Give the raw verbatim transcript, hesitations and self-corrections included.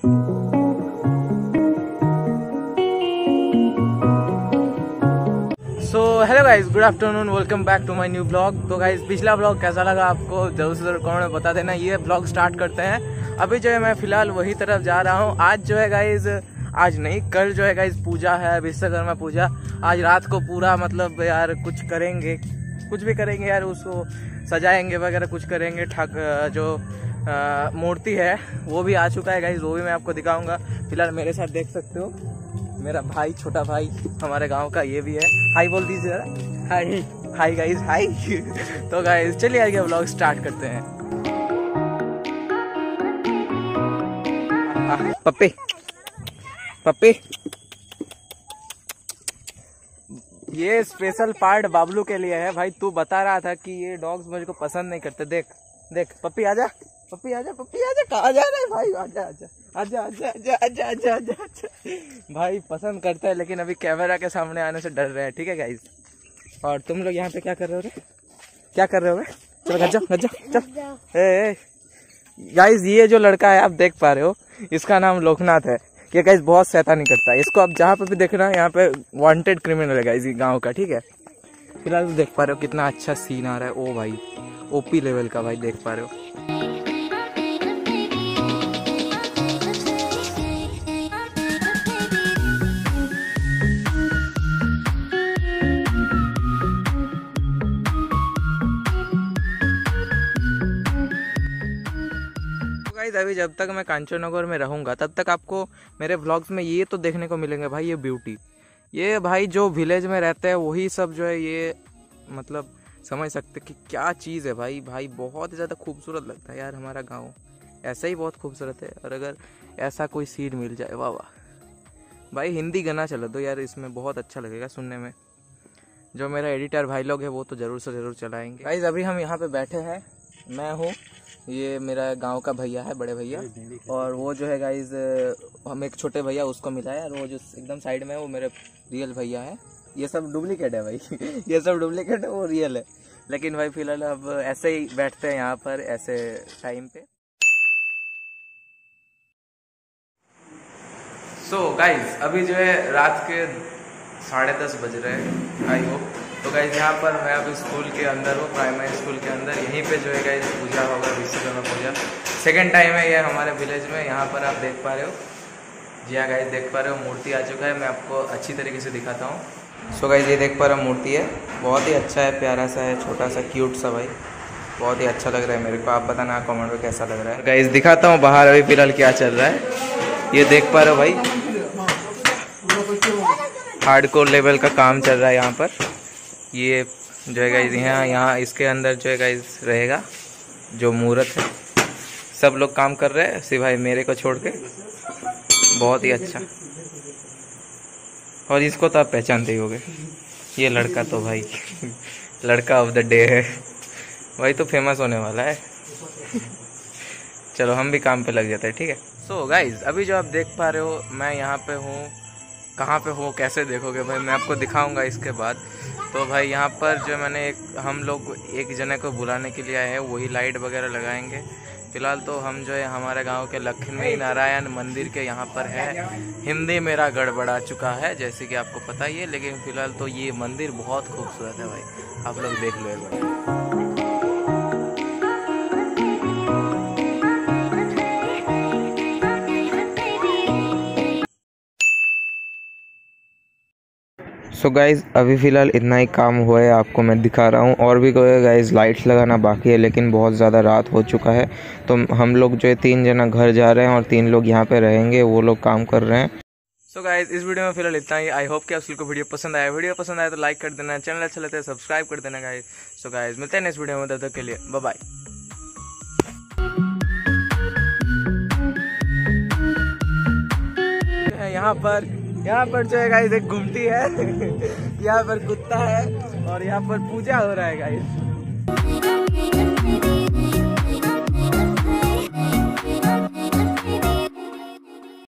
So hello guys, good afternoon, welcome back to my new blog. तो guys पिछला blog कैसा लगा आपको जरूर से जरूर कमेंट में बता देना। ये ब्लॉग स्टार्ट करते हैं। अभी जो है मैं फिलहाल वही तरफ जा रहा हूँ। आज जो है गाइज, आज नहीं कल जो है गाइज पूजा है, विश्वकर्मा पूजा। आज रात को पूरा मतलब यार कुछ करेंगे, कुछ भी करेंगे यार, उसको सजाएंगे वगैरह कुछ करेंगे। ठाक जो आ, मूर्ति है वो भी आ चुका है गाइज, वो भी मैं आपको दिखाऊंगा। फिलहाल मेरे साथ देख सकते हो मेरा भाई, छोटा भाई हमारे गांव का, ये भी है। हाई बोल दीजिए जरा। Hi hi guys, hi. तो गाइज चलिए आगे व्लॉग स्टार्ट करते हैं। पप्पी पप्पी ये स्पेशल पार्ट बाबलू के लिए है भाई। तू बता रहा था कि ये डॉग्स मुझको पसंद नहीं करते। देख देख पप्पी आजा, पप्पी आजा, पप्पी आजा। कहाँ जा रहा है भाई? आजा आजा आजा आजा आजा आजा आजा आजा आजा। भाई पसंद करता है लेकिन अभी कैमरा के सामने आने से डर रहे हैं। ठीक है गाइज। और तुम लोग यहाँ पे क्या कर रहे हो रे? क्या कर रहे हो रे? चलो घर जाओ, घर जाओ, चल। ए गाइज, ये जो लड़का है आप देख पा रहे हो, इसका नाम लोकनाथ है। ये गाइज बहुत शैतानी करता है। इसको आप जहाँ पे भी देखना, यहाँ पे वांटेड क्रिमिनल है गाइज गाँव का। ठीक है। फिलहाल देख पा रहे हो कितना अच्छा सीन आ रहा है। ओ भाई, ओपी लेवल का भाई, देख पा रहे हो। अभी जब तक मैं कांचननगर में रहूंगा तब तक आपको मेरे व्लॉग्स में ये तो देखने को मिलेंगे भाई, ये ब्यूटी। ये भाई जो विलेज में रहते हैं वही सब जो है, ये मतलब समझ सकते कि क्या चीज़ है भाई। भाई बहुत ही ज़्यादा खूबसूरत लगता है यार हमारा गांव, ऐसा ही बहुत खूबसूरत है। और अगर ऐसा कोई सीन मिल जाए, वाह वाह भाई। हिंदी गाना चला दो यार, इसमें बहुत अच्छा लगेगा सुनने में। जो मेरा एडिटर भाई लोग है वो तो ज़रूर से ज़रूर चलाएंगे। गाइस अभी हम यहाँ पे बैठे हैं, मैं हूँ, ये मेरा गांव का भैया है, बड़े भैया। और वो जो है गाइज, हम एक छोटे भैया उसको मिला है। और वो जो एकदम साइड में है वो मेरे रियल भैया है। ये सब डुप्लीकेट है भाई। ये सब डुप्लीकेट है, वो रियल है। लेकिन भाई फिलहाल अब ऐसे ही बैठते हैं यहाँ पर ऐसे टाइम पे। सो so, गाइज अभी जो है रात के साढ़े दस बज रहे हैं आई होप। तो गाइज यहाँ पर मैं अभी स्कूल के अंदर हूँ, प्राइमरी स्कूल के अंदर। यहीं पे जो है गाइज पूजा होगा, विश्वकर्मा पूजा। सेकेंड टाइम है ये हमारे विलेज में। यहाँ पर आप देख पा रहे हो, जी हाँ गाइज देख पा रहे हो, मूर्ति आ चुका है। मैं आपको अच्छी तरीके से दिखाता हूँ। सो so, गाइज ये देख पा रहे हो मूर्ति है, बहुत ही अच्छा है, प्यारा सा है, छोटा सा क्यूट सा भाई, बहुत ही अच्छा लग रहा है मेरे को। आप बताना कॉमेंट में कैसा लग रहा है। गाइज दिखाता हूँ बाहर अभी फिलहाल क्या चल रहा है। ये देख पा रहे हो भाई, हार्डकोर लेवल का काम चल रहा है यहाँ पर। ये जो है गाइस यहाँ यहाँ इसके अंदर जो है गाइस रहेगा जो मूर्त है। सब लोग काम कर रहे हैं सिवाय मेरे को छोड़ के। बहुत ही अच्छा। और इसको तो आप पहचानते ही होंगे, ये लड़का तो भाई लड़का ऑफ द डे है भाई, तो फेमस होने वाला है। चलो हम भी काम पे लग जाते हैं। ठीक है। सो गाइज अभी जो आप देख पा रहे हो, मैं यहाँ पे हूँ। कहाँ पे हो कैसे देखोगे भाई, मैं आपको दिखाऊंगा इसके बाद। तो भाई यहाँ पर जो मैंने एक हम लोग एक जने को बुलाने के लिए आए हैं, वही लाइट वगैरह लगाएंगे। फिलहाल तो हम जो है हमारे गांव के लक्ष्मी नारायण मंदिर के यहाँ पर है। हिंदी मेरा गड़बड़ा चुका है जैसे कि आपको पता ही है, लेकिन फिलहाल तो ये मंदिर बहुत खूबसूरत है भाई, आप लोग देख लो एक बार। सो so गाइज़ अभी फ़िलहाल इतना ही काम हुआ है, आपको मैं दिखा रहा हूँ। और भी गाइज़ लाइट्स लगाना बाकी है, लेकिन बहुत ज़्यादा रात हो चुका है। तो हम लोग जो है तीन जना घर जा रहे हैं और तीन लोग यहाँ पे रहेंगे, वो लोग काम कर रहे हैं। सो so गाइज़ इस वीडियो में फिलहाल इतना ही। आई होप कि आप सबको वीडियो पसंद आया। वीडियो पसंद आया तो लाइक कर देना, चैनल अच्छा लगता है सब्सक्राइब कर देना गाइज़। सो गाइज़ मिलते हैं नेक्स्ट वीडियो में, तब तक के लिए बाय बाय। यहाँ पर यहाँ पर जो है गाइस एक गुमटी है। यहाँ पर कुत्ता है और यहाँ पर पूजा हो रहा है गाइस।